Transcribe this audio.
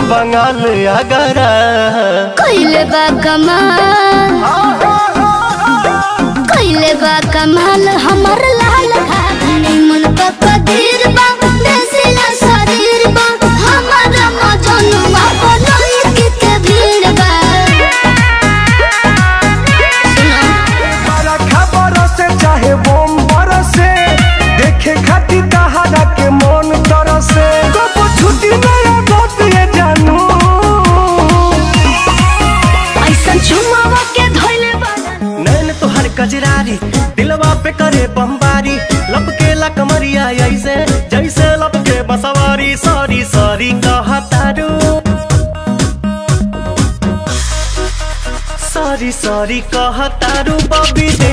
बंगाल अगरा कइले बा कमाल हमर लाल घाघनी मन पर कदीर बा देसिला शरीर बा हमर मजनुआ बनई के भीड़ बा बड़ा खबर से चाहे बम बरसे देखे खातिर कहारा के मन तरसे कब छुट्टी नया बात ये जानू ऐसा चुमावा के धइले बा नैन तोहर कजरारी दिलवा पे करे बमबारी लपके ला कमरिया ऐसे जैसे लपके बसवारी सॉरी सॉरी कहतारू सॉरी सॉरी कहतारू बबी